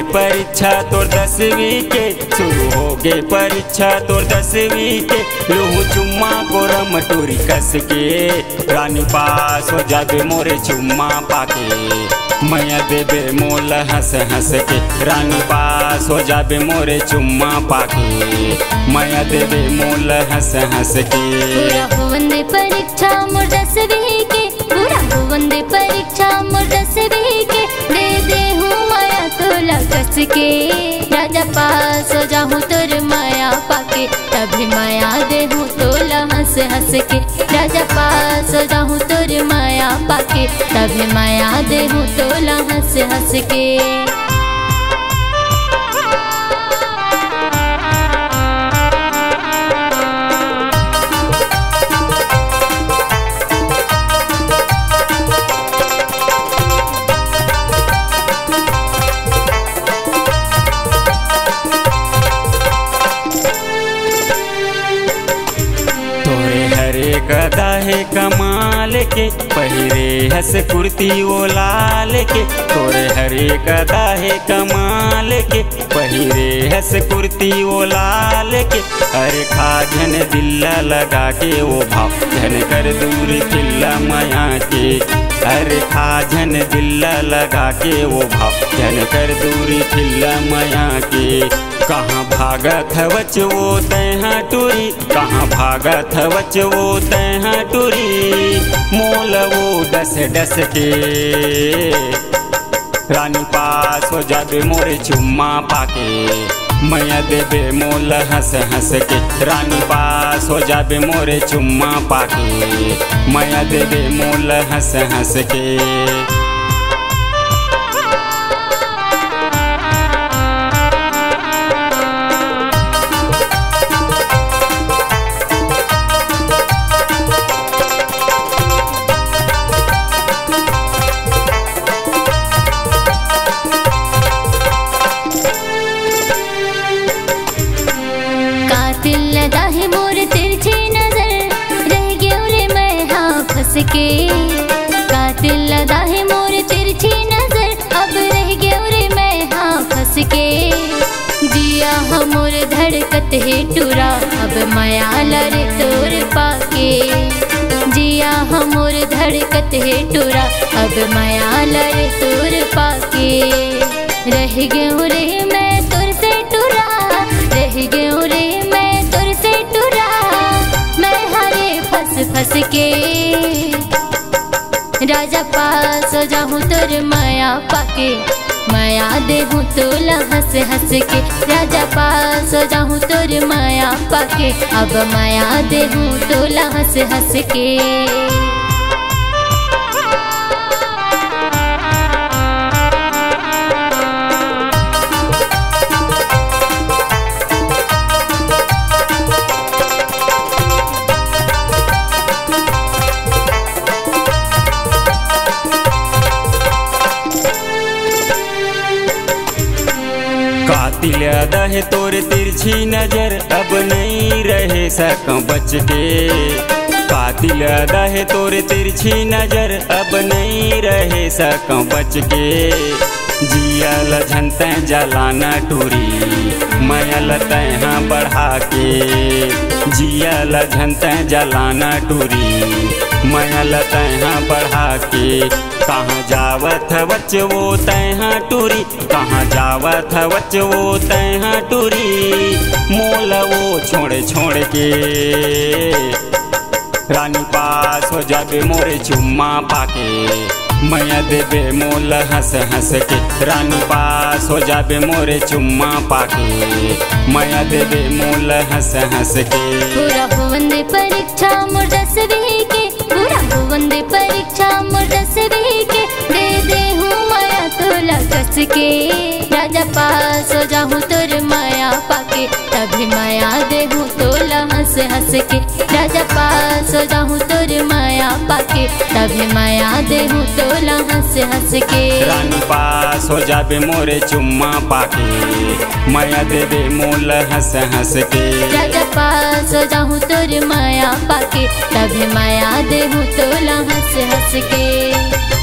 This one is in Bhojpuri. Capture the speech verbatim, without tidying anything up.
परीक्षा तोर दसवीं के, शुरू हो गे परीक्षा तोर दसवीं के। लूहू चुम्मा गोरम टूरी कस के, रानी पास हो जाबे मोरे चुम्मा पाके। मैया देबे मोल हंस हंस के, रानी पास हो जाबे मोरे चुम्मा पाके। मैया देबे मोल हंस हंस के। पूरा हो वंदे परीक्षा मोर दसवीं के, पूरा हो वंदे परीक्षा मोर दसवीं के। दे दे हूँ माया तोला कस के, राजा पास हो जाऊँ तोर माया पाके। तभी माया दे हूँ तोला हंस हंस के, राजा पास हो जाऊँ तोर माया पाके। तभी माया दे हूँ तोला हंस हंस के। गदा है कमाल के, पहिरे हस कुर्ती वो लाल के। तोरे हरे गदा है कमाल के, पहिरे हस कुर्ती वो लाल के। अरे खाजन दिल्ला लगा के वो भाव, झन कर दूर खिल्ला माया के। अरे खाजन दिल्ला लगा के वो भाव, झन कर दूर खिल्ला माया के। कहाँ भागत हवच वो तैहा टूरी, कहाँ भागत हवच वो तैहा टूरी। मोल वो डस डस के, रानी पास हो जाबे मोरे चुम्मा पाके। मैया देबे मोल हंस हंस के, रानी पास हो जाबे मोरे चुम्मा पाके। मैया देबे मोल हंस हंस के। के कातिल लदा है मोर तिरछी नजर, अब रह गया रे मैं हाँ फंस के। जिया हम मोर धड़कत है टूरा, अब माया लरे तोर पाके। जिया हम मोर धड़कत है टूरा, अब माया लरे तोर पाके। रह गया रे मैं तोर से टूरा, रह गया रे मैं तोर से टूरा। मैं हरे फंस फंस के, राजा पास हो जाऊँ तोर माया पाके। माया दे हूँ तोला हंस हंस के, राजा पास हो जाऊँ तोर माया पाके। अब माया दे हूँ तोला हंस हंस के। कातिल अदा है तोर तिरछी नजर, अब नहीं रहे सकूं बच के। कातिल अदा है तोर तिरछी नजर, अब नहीं रहे सकूं बच के। जिया लझनते जलाना टूरी, माया लतैहा बढ़ा के। जिया लझनते जलाना टूरी, माया लतैहा बढ़ा के। कहाँ जावत वच वो तैहा टूरी, कहाँ जावत वच वो तैहा टूरी। मोल वो छोड़ छोड़ के, रानी पास हो जाबे मोरे चुम्मा पाके। मैया देबे मोल हंस हंस के, रानी पास हो जाबे मोरे चुम्मा पाके। मैया देबे मोल हंस हंस के। पूरा हो वंदे परीक्षा मोर दसवीं के, पूरा हो वंदे परीक्षा मोर दसवीं के। दे दे हूँ माया तोला कस के, राजा पास हो जाऊँ तोर माया पाके। तभी माया दे हूँ तोला हंस हंस के, राजा पास हो जाऊँ तोर माया पाके। तभी माया दे हूँ तोला हंस हंस के। रानी पास हो जाबे मोरे चुम्मा पाके। माया देबे मोल हंस हंस के, राजा पास हो जाऊँ तोर माया पाके। तभी माया दे हूँ तोला हंस हंस के।